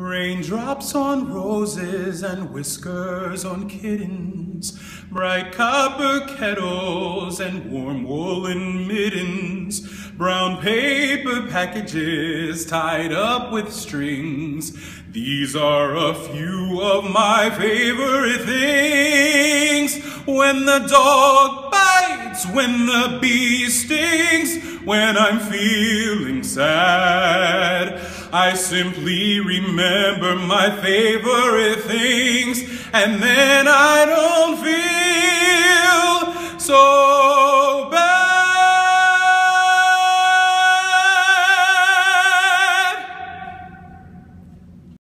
Raindrops on roses and whiskers on kittens, bright copper kettles and warm woolen mittens, brown paper packages tied up with strings. These are a few of my favorite things. When the dog bites, when the bee stings, when I'm feeling sad, I simply remember my favorite things, and then I don't feel so